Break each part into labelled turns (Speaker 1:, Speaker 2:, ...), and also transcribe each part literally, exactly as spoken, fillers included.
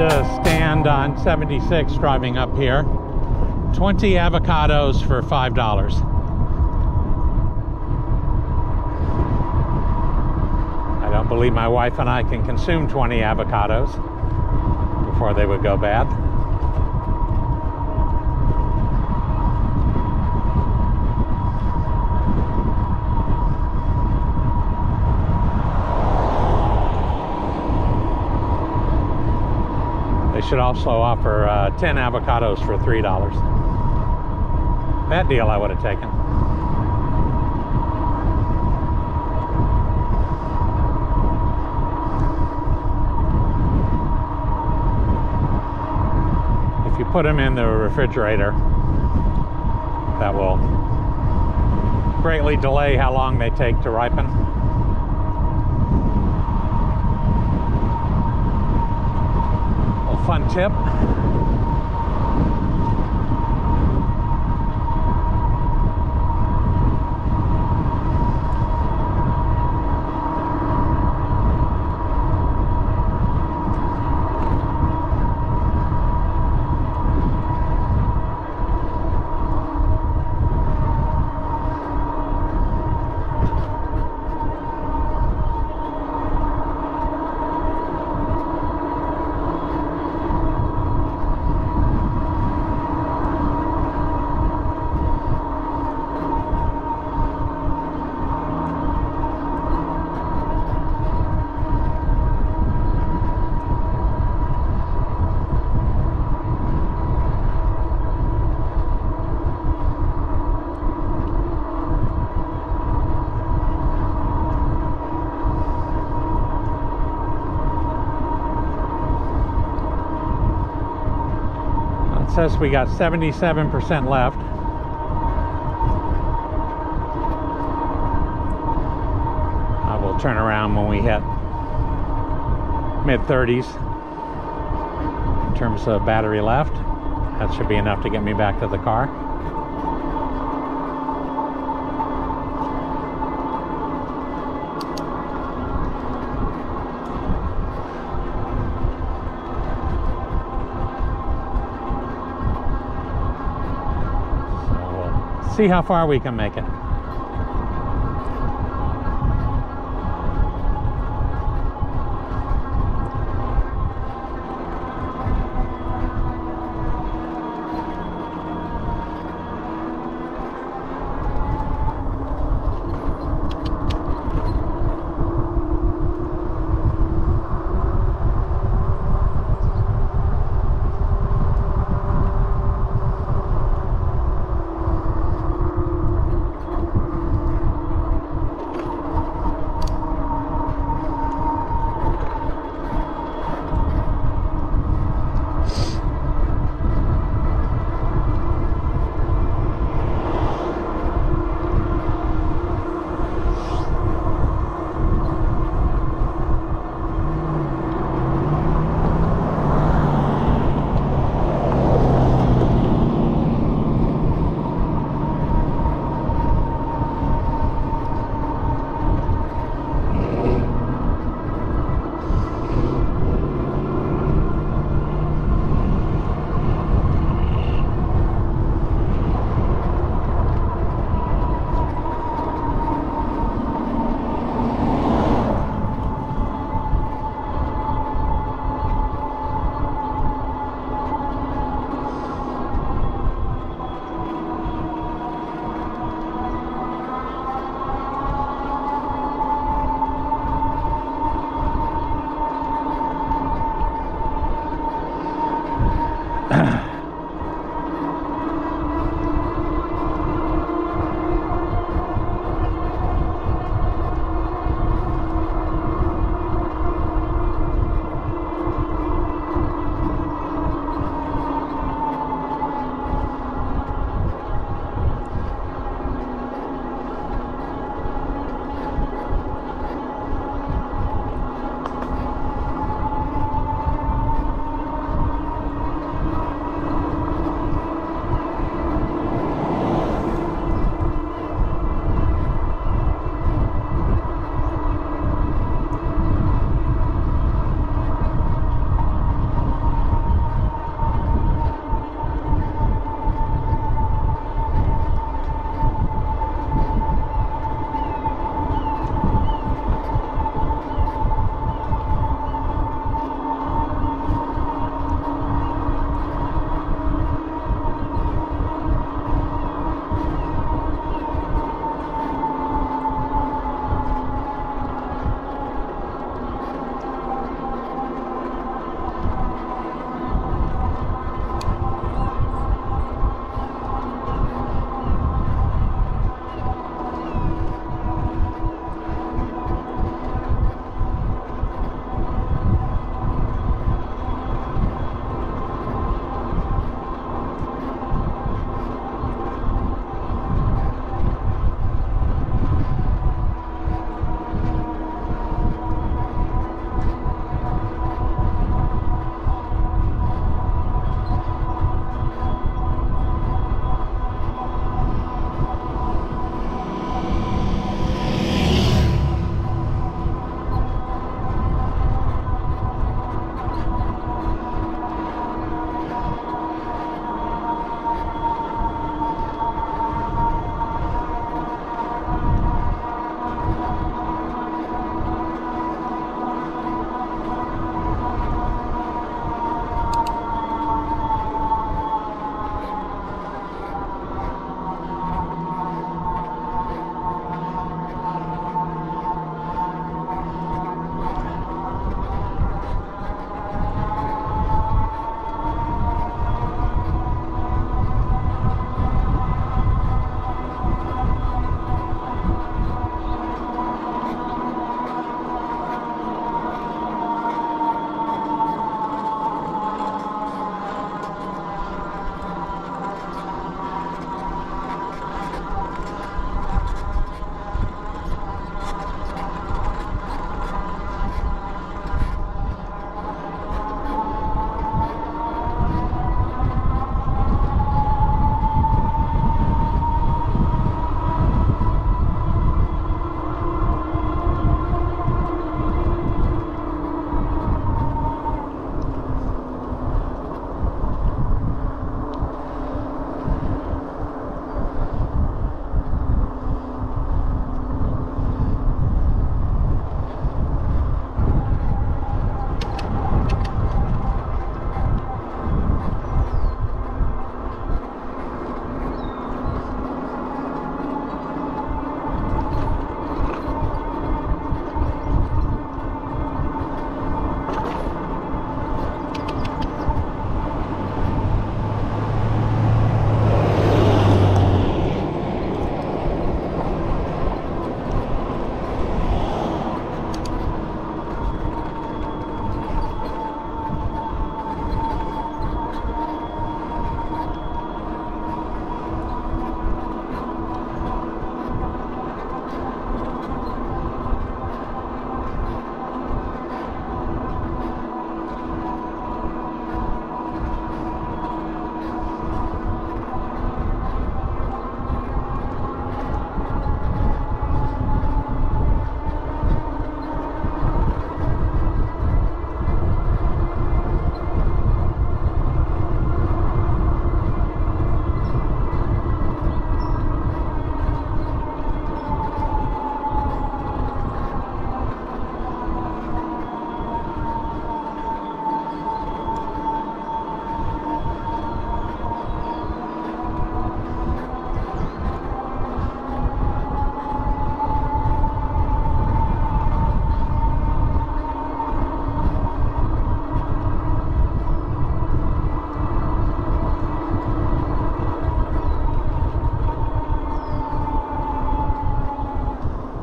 Speaker 1: to stand on seventy-six driving up here. twenty avocados for five dollars. I don't believe my wife and I can consume twenty avocados before they would go bad. They should also offer uh, ten avocados for three dollars. That deal I would have taken. If you put them in the refrigerator, that will greatly delay how long they take to ripen. Fun tip. It says we got seventy-seven percent left. I will turn around when we hit mid thirties in terms of battery left. That should be enough to get me back to the car. See how far we can make it.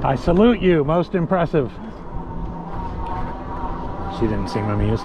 Speaker 1: I salute you, most impressive. She didn't seem amused.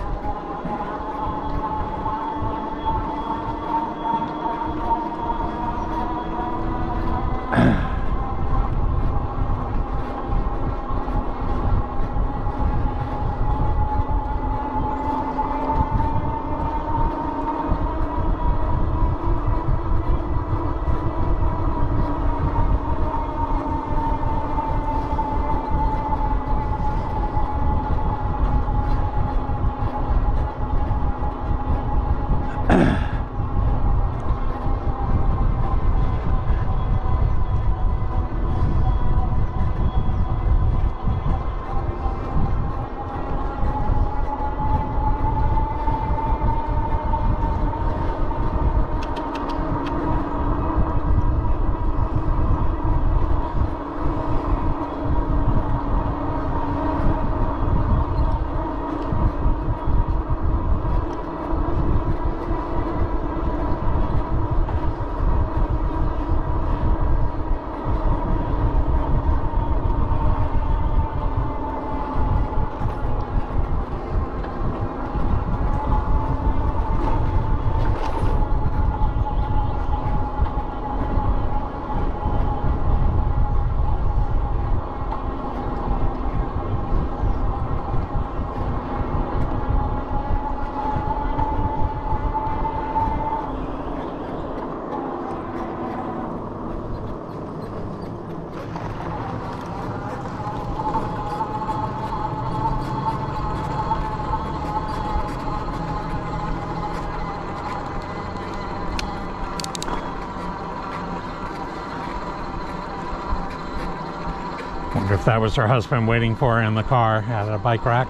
Speaker 1: Wonder if that was her husband waiting for her in the car at a bike rack.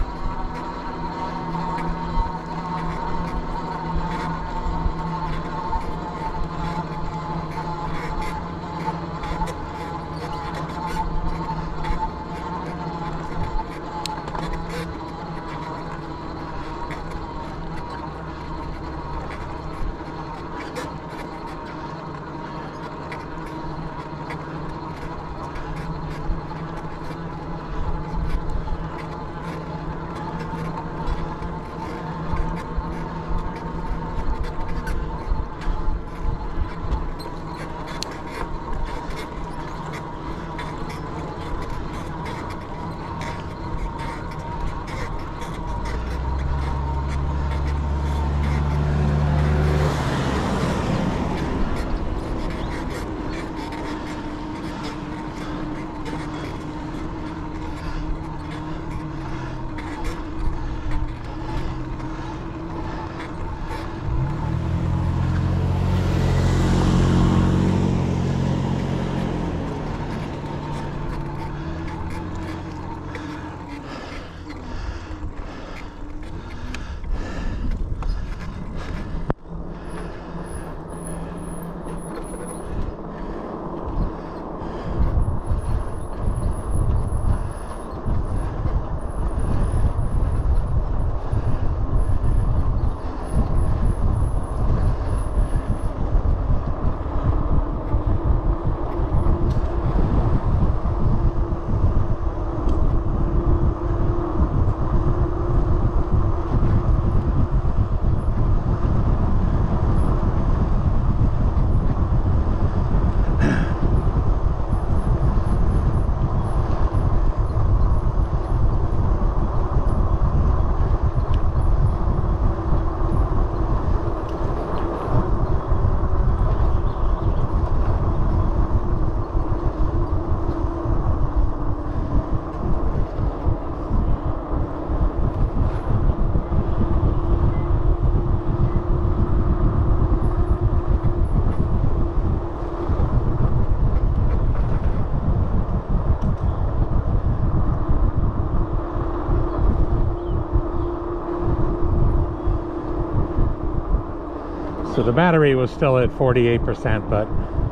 Speaker 1: So the battery was still at forty-eight percent, but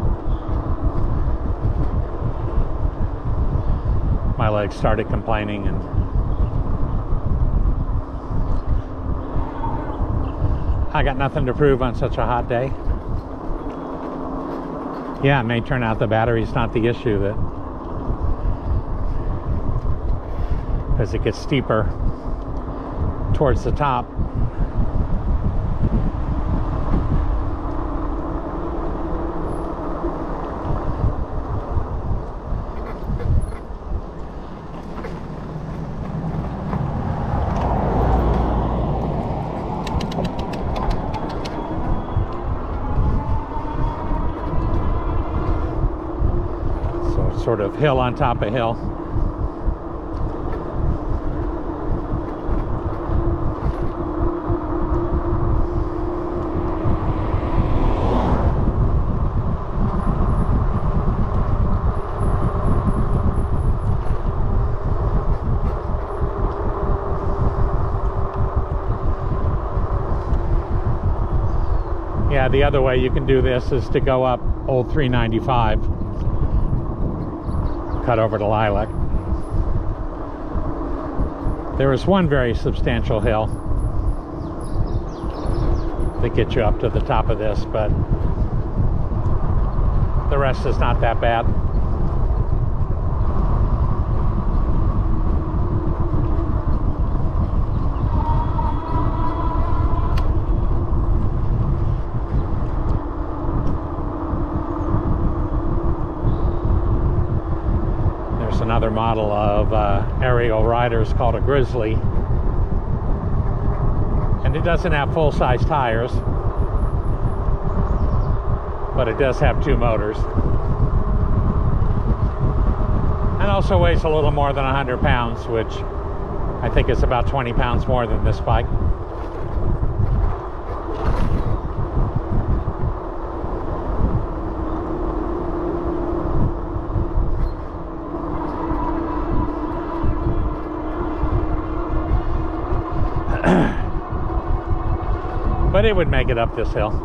Speaker 1: my legs started complaining, and I got nothing to prove on such a hot day. Yeah, it may turn out the battery's not the issue, that as it gets steeper towards the top. Sort of hill on top of hill. Yeah, the other way you can do this is to go up Old three ninety-five. Cut over to Lilac. There is one very substantial hill that gets you up to the top of this, but the rest is not that bad. Another model of uh, aerial riders called a Grizzly, and it doesn't have full-size tires, but it does have two motors, and also weighs a little more than one hundred pounds, which I think is about twenty pounds more than this bike. But it would make it up this hill.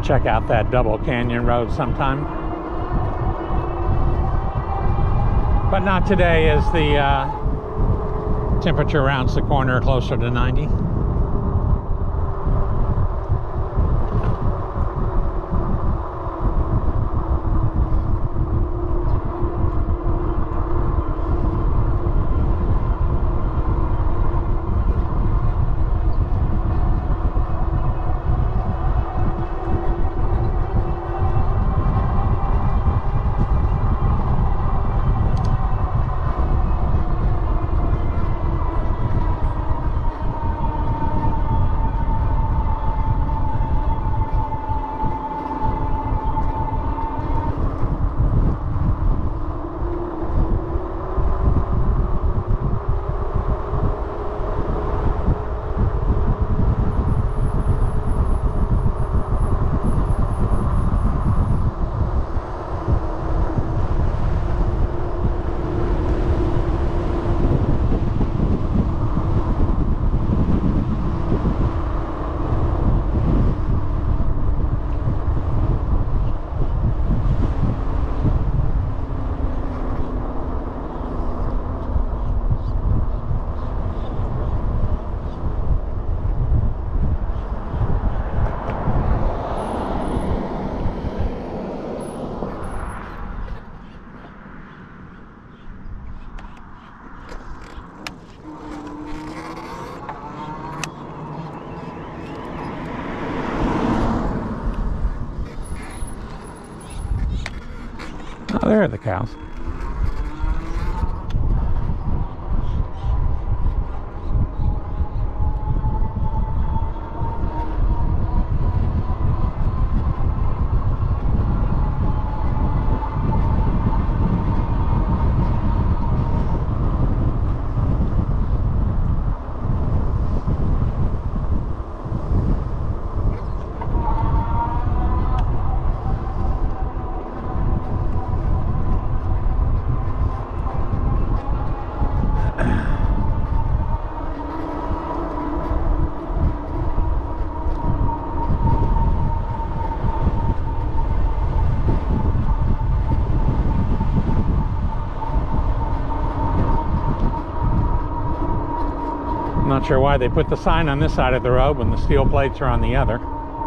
Speaker 1: check out that double canyon road sometime. But not today, as the uh, temperature rounds the corner closer to ninety. Oh, there are the cows. Not sure why they put the sign on this side of the road when the steel plates are on the other.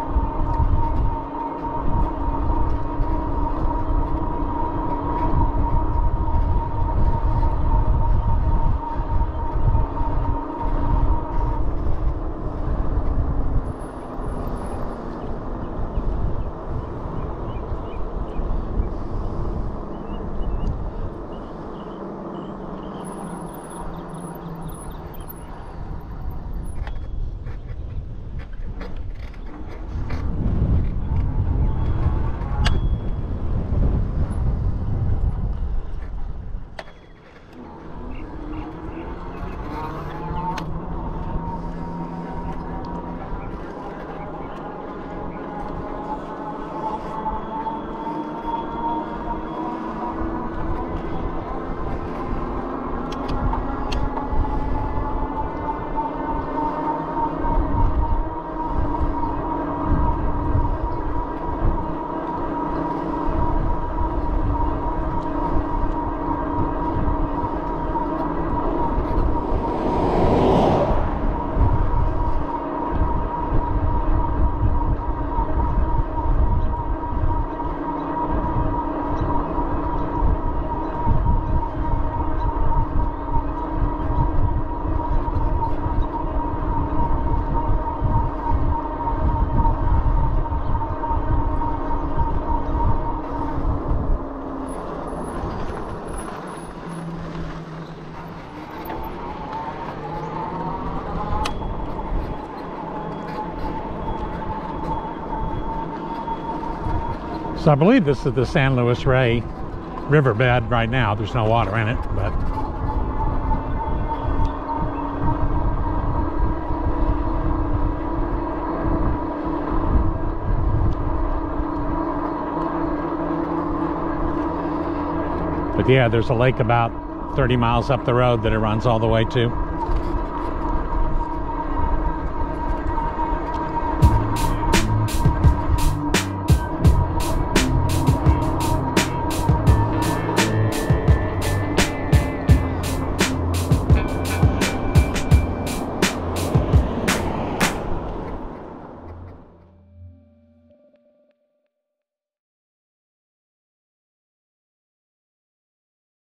Speaker 1: So I believe this is the San Luis Rey riverbed right now. There's no water in it, but But yeah, there's a lake about thirty miles up the road that it runs all the way to.